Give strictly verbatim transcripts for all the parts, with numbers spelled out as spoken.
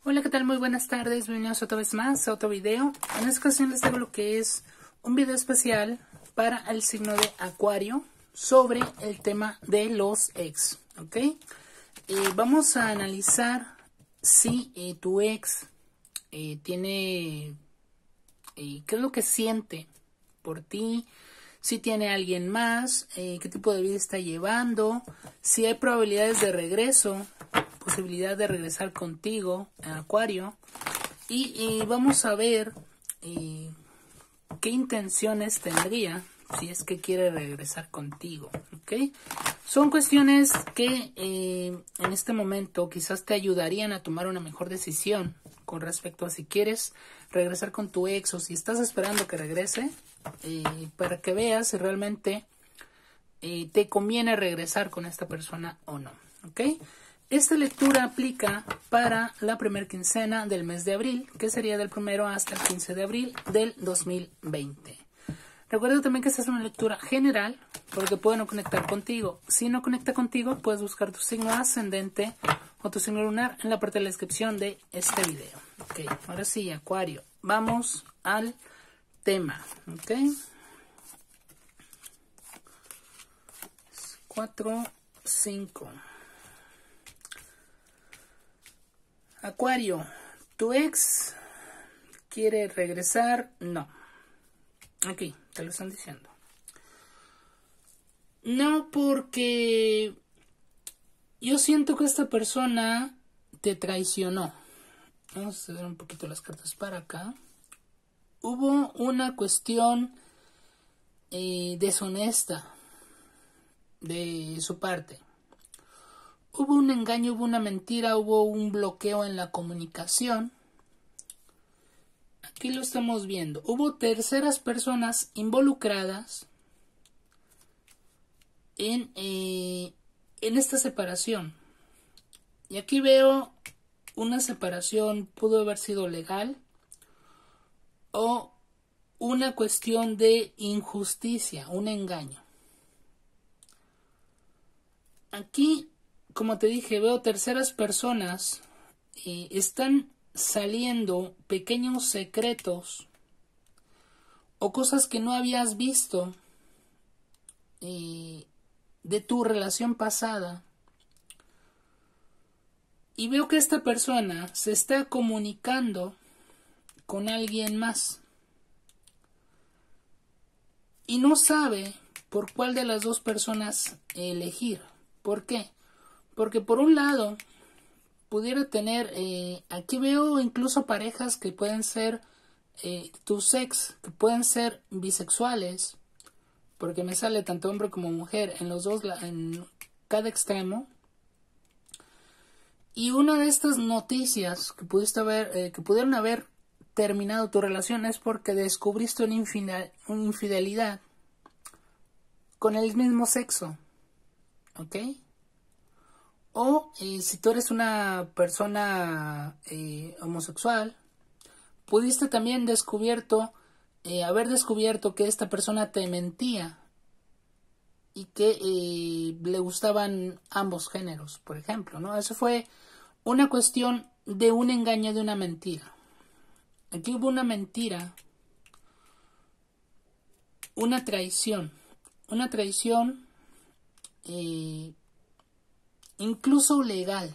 Hola, ¿qué tal? Muy buenas tardes, bienvenidos otra vez más a otro video. En esta ocasión les traigo lo que es un video especial para el signo de Acuario sobre el tema de los ex, ¿ok? Eh, vamos a analizar si eh, tu ex eh, tiene, eh, qué es lo que siente por ti, si tiene alguien más, eh, qué tipo de vida está llevando, si hay probabilidades de regreso, posibilidad de regresar contigo, Acuario, y, y vamos a ver eh, qué intenciones tendría si es que quiere regresar contigo, ¿ok? Son cuestiones que eh, en este momento quizás te ayudarían a tomar una mejor decisión con respecto a si quieres regresar con tu ex o si estás esperando que regrese, eh, para que veas si realmente eh, te conviene regresar con esta persona o no, ¿ok? Esta lectura aplica para la primera quincena del mes de abril, que sería del primero hasta el quince de abril del dos mil veinte. Recuerda también que esta es una lectura general, porque puede no conectar contigo. Si no conecta contigo, puedes buscar tu signo ascendente o tu signo lunar en la parte de la descripción de este video. Ok, ahora sí, Acuario, vamos al tema. Ok. cuatro, cinco. Acuario, ¿tu ex quiere regresar? No. Aquí, te lo están diciendo. No, porque yo siento que esta persona te traicionó. Vamos a ver un poquito las cartas para acá. Hubo una cuestión eh, deshonesta de su parte. Hubo un engaño, hubo una mentira, hubo un bloqueo en la comunicación. Aquí lo estamos viendo. Hubo terceras personas involucradas en, eh, en esta separación. Y aquí veo una separación, pudo haber sido legal o una cuestión de injusticia, un engaño. Aquí, como te dije, veo terceras personas, eh, están saliendo pequeños secretos o cosas que no habías visto eh, de tu relación pasada. Y veo que esta persona se está comunicando con alguien más. Y no sabe por cuál de las dos personas elegir. ¿Por qué? Porque por un lado pudiera tener, eh, aquí veo incluso parejas que pueden ser eh, tus ex, que pueden ser bisexuales, porque me sale tanto hombre como mujer en los dos, en cada extremo. Y una de estas noticias que pudiste haber, eh, que pudieron haber terminado tu relación es porque descubriste una, infidel, una infidelidad con el mismo sexo, ¿ok? O eh, si tú eres una persona eh, homosexual, pudiste también descubierto, eh, haber descubierto que esta persona te mentía y que eh, le gustaban ambos géneros, por ejemplo, ¿no? Eso fue una cuestión de un engaño, de una mentira. Aquí hubo una mentira, una traición, una traición eh, incluso legal.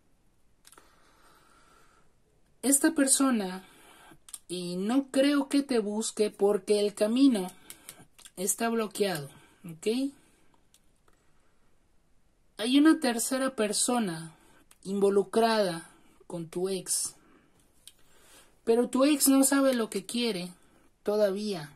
Esta persona, y no creo que te busque porque el camino está bloqueado, ¿ok? Hay una tercera persona involucrada con tu ex, pero tu ex no sabe lo que quiere todavía.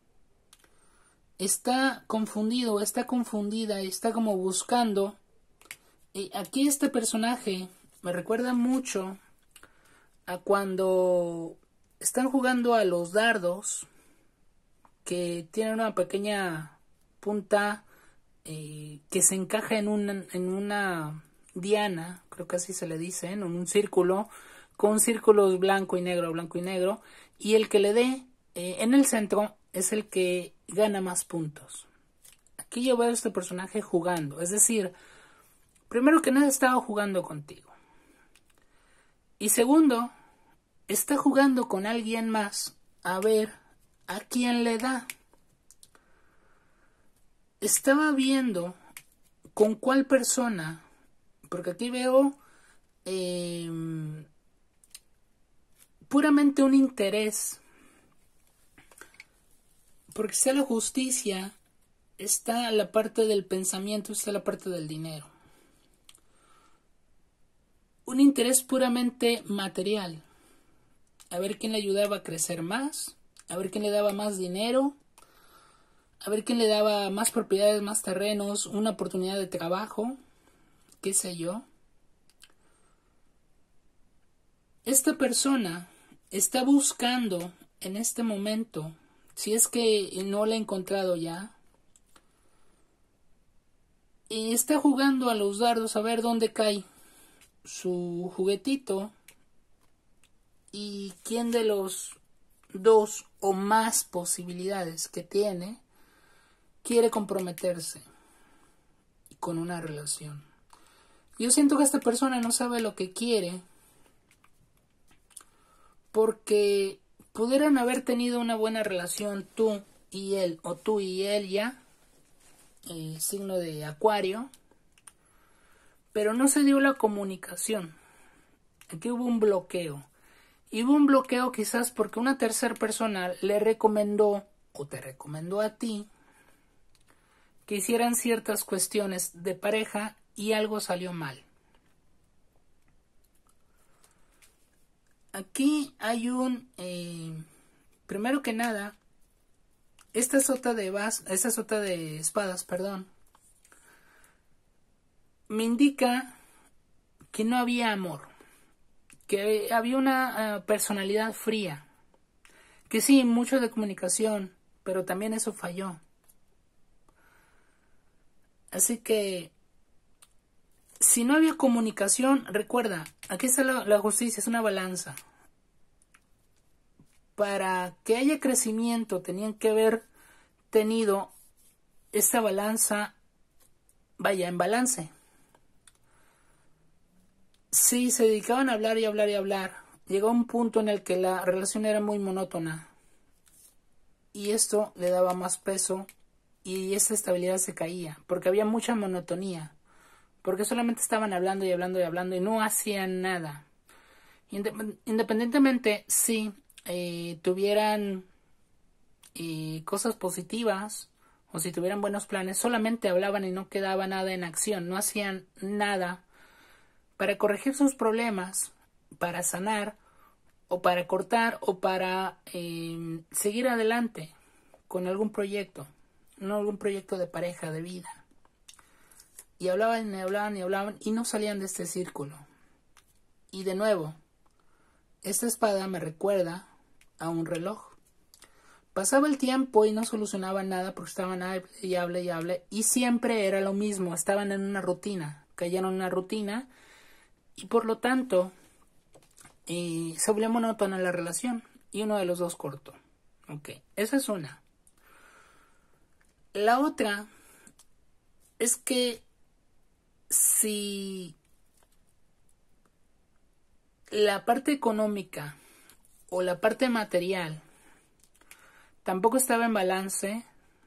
Está confundido, está confundida, está como buscando. Y aquí este personaje me recuerda mucho a cuando están jugando a los dardos, que tienen una pequeña punta eh, que se encaja en una, en una diana, creo que así se le dice, en un círculo, con círculos blanco y negro, blanco y negro, y el que le dé eh, en el centro es el que gana más puntos. Aquí yo veo a este personaje jugando, es decir, primero que nada estaba jugando contigo. Y segundo, está jugando con alguien más a ver a quién le da. Estaba viendo con cuál persona, porque aquí veo eh, puramente un interés. Porque está la justicia, está la parte del pensamiento, está la parte del dinero. Un interés puramente material. A ver quién le ayudaba a crecer más, a ver quién le daba más dinero, a ver quién le daba más propiedades, más terrenos, una oportunidad de trabajo, qué sé yo. Esta persona está buscando en este momento, si es que no la ha encontrado ya, y está jugando a los dardos a ver dónde cae su juguetito y quién de los dos o más posibilidades que tiene quiere comprometerse con una relación. Yo siento que esta persona no sabe lo que quiere, porque pudieran haber tenido una buena relación tú y él, o tú y él ya, el signo de Acuario, pero no se dio la comunicación. Aquí hubo un bloqueo. Y hubo un bloqueo quizás porque una tercera persona le recomendó, o te recomendó a ti, que hicieran ciertas cuestiones de pareja y algo salió mal. Aquí hay un, eh, primero que nada, esta sota de vas, esta sota de espadas, perdón, me indica que no había amor, que había una uh, personalidad fría, que sí, mucho de comunicación, pero también eso falló. Así que, si no había comunicación, recuerda, aquí está la, la justicia, es una balanza. Para que haya crecimiento, tenían que haber tenido esta balanza, vaya, en balance. Si se dedicaban a hablar y hablar y hablar, llegó un punto en el que la relación era muy monótona. Y esto le daba más peso y esta estabilidad se caía, porque había mucha monotonía. Porque solamente estaban hablando y hablando y hablando y no hacían nada. Independientemente si eh, tuvieran eh, cosas positivas o si tuvieran buenos planes, solamente hablaban y no quedaba nada en acción, no hacían nada para corregir sus problemas, para sanar o para cortar o para eh, seguir adelante con algún proyecto, no algún proyecto de pareja, de vida. Y hablaban y hablaban y hablaban y no salían de este círculo. Y de nuevo, esta espada me recuerda a un reloj. Pasaba el tiempo y no solucionaban nada porque estaban hable y hable y hable. Y siempre era lo mismo, estaban en una rutina, caían en una rutina. Y por lo tanto, eh, se volvió monótona la relación. Y uno de los dos cortó. Ok, esa es una. La otra es que si la parte económica o la parte material tampoco estaba en balance,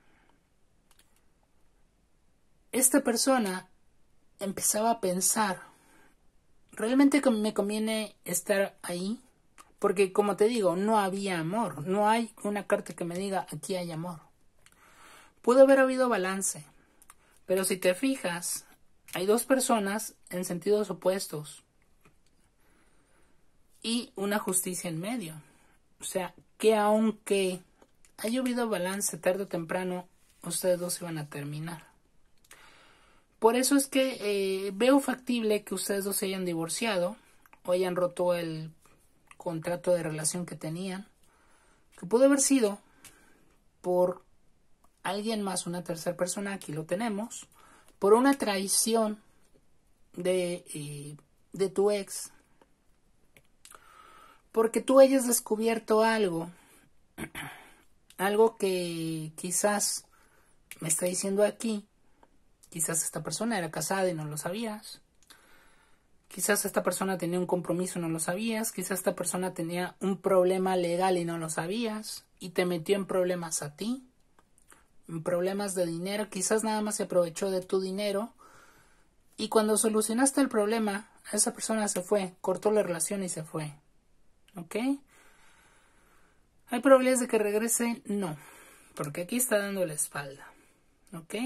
esta persona empezaba a pensar, ¿realmente me conviene estar ahí? Porque como te digo, no había amor, no hay una carta que me diga aquí hay amor. Pudo haber habido balance, pero si te fijas, hay dos personas en sentidos opuestos y una justicia en medio. O sea, que aunque haya habido balance tarde o temprano, ustedes dos se van a terminar. Por eso es que eh, veo factible que ustedes dos se hayan divorciado o hayan roto el contrato de relación que tenían, que pudo haber sido por alguien más, una tercera persona, aquí lo tenemos, por una traición de, eh, de tu ex, porque tú hayas descubierto algo, algo que quizás me está diciendo aquí, quizás esta persona era casada y no lo sabías, Quizás esta persona tenía un compromiso y no lo sabías. Quizás esta persona tenía un problema legal y no lo sabías. Y te metió en problemas a ti. En problemas de dinero. Quizás nada más se aprovechó de tu dinero. Y cuando solucionaste el problema, esa persona se fue. Cortó la relación y se fue. ¿Ok? ¿Hay probabilidades de que regrese? No. Porque aquí está dando la espalda. ¿Ok?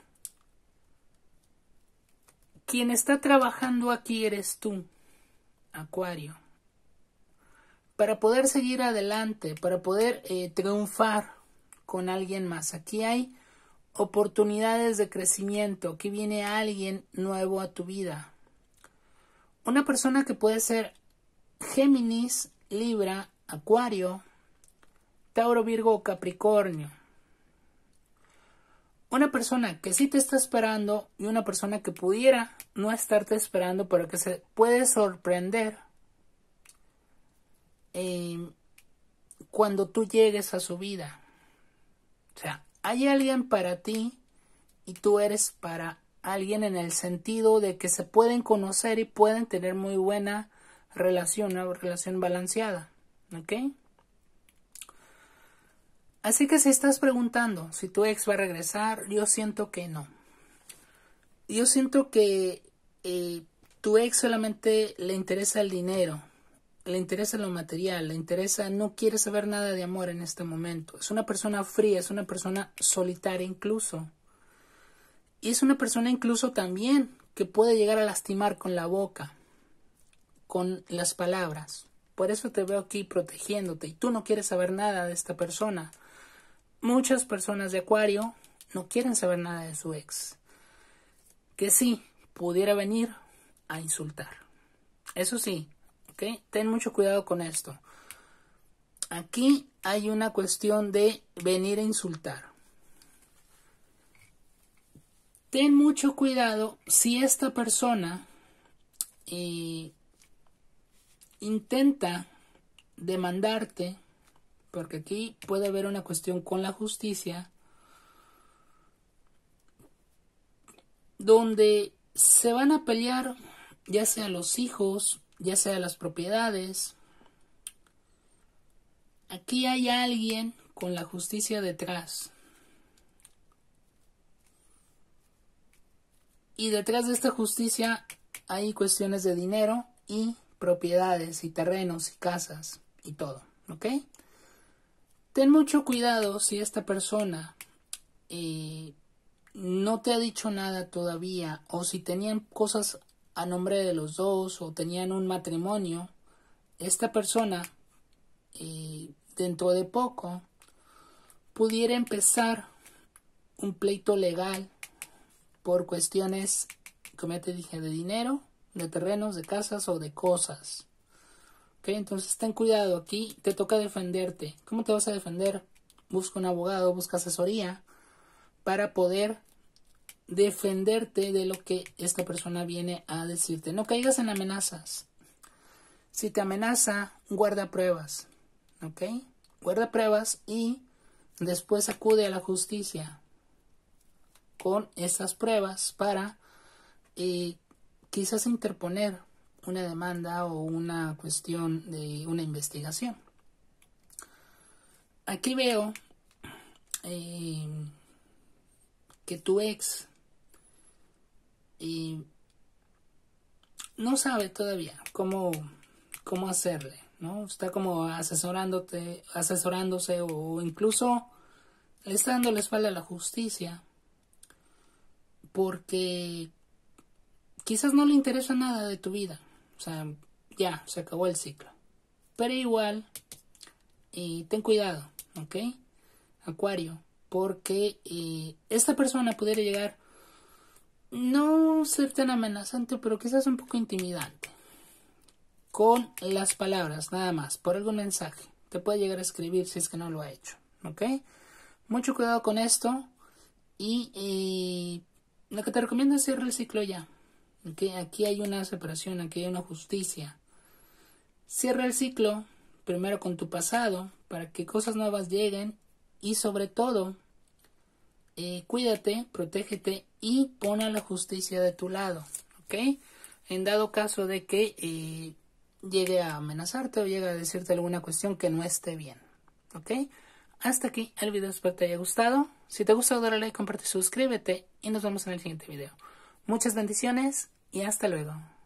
Quien está trabajando aquí eres tú, Acuario. Para poder seguir adelante, para poder eh, triunfar con alguien más. Aquí hay oportunidades de crecimiento. Aquí viene alguien nuevo a tu vida. Una persona que puede ser Géminis, Libra, Acuario, Tauro, Virgo o Capricornio. Una persona que sí te está esperando y una persona que pudiera no estarte esperando, pero que se puede sorprender eh, cuando tú llegues a su vida. O sea, hay alguien para ti y tú eres para alguien en el sentido de que se pueden conocer y pueden tener muy buena relación, una relación balanceada. ¿Ok? Así que si estás preguntando si tu ex va a regresar, yo siento que no. Yo siento que eh, tu ex solamente le interesa el dinero, le interesa lo material, le interesa, no quiere saber nada de amor en este momento. Es una persona fría, es una persona solitaria incluso. Y es una persona incluso también que puede llegar a lastimar con la boca, con las palabras. Por eso te veo aquí protegiéndote y tú no quieres saber nada de esta persona. Muchas personas de Acuario no quieren saber nada de su ex. Que sí, pudiera venir a insultar. Eso sí, ¿ok? Ten mucho cuidado con esto. Aquí hay una cuestión de venir a insultar. Ten mucho cuidado si esta persona eh, intenta demandarte. Porque aquí puede haber una cuestión con la justicia donde se van a pelear ya sea los hijos, ya sea las propiedades. Aquí hay alguien con la justicia detrás. Y detrás de esta justicia hay cuestiones de dinero y propiedades y terrenos y casas y todo, ¿ok? Ten mucho cuidado si esta persona eh, no te ha dicho nada todavía o si tenían cosas a nombre de los dos o tenían un matrimonio. Esta persona eh, dentro de poco pudiera empezar un pleito legal por cuestiones, como ya te dije, de dinero, de terrenos, de casas o de cosas. ¿Ok? Entonces ten cuidado, aquí te toca defenderte. ¿Cómo te vas a defender? Busca un abogado, busca asesoría para poder defenderte de lo que esta persona viene a decirte. No caigas en amenazas. Si te amenaza, guarda pruebas. ¿Ok? Guarda pruebas y después acude a la justicia con esas pruebas para eh, quizás interponer una demanda o una cuestión de una investigación. Aquí veo eh, que tu ex eh, no sabe todavía cómo, cómo hacerle, ¿no? Está como asesorándote, asesorándose o incluso le está dando la espalda a la justicia porque quizás no le interesa nada de tu vida. O sea, ya, se acabó el ciclo. Pero igual, eh, ten cuidado, ¿ok? Acuario, porque eh, esta persona pudiera llegar, no ser tan amenazante, pero quizás un poco intimidante. Con las palabras, nada más, por algún mensaje. Te puede llegar a escribir si es que no lo ha hecho, ¿ok? Mucho cuidado con esto. Y eh, lo que te recomiendo es cerrar el ciclo ya. ¿Okay? Aquí hay una separación, aquí hay una justicia. Cierra el ciclo primero con tu pasado para que cosas nuevas lleguen y sobre todo eh, cuídate, protégete y pon a la justicia de tu lado. ¿Ok? en dado caso de que eh, llegue a amenazarte o llegue a decirte alguna cuestión que no esté bien. ¿Ok? Hasta aquí el video, espero te haya gustado. Si te gustó, dale like, comparte, suscríbete y nos vemos en el siguiente video. Muchas bendiciones y hasta luego.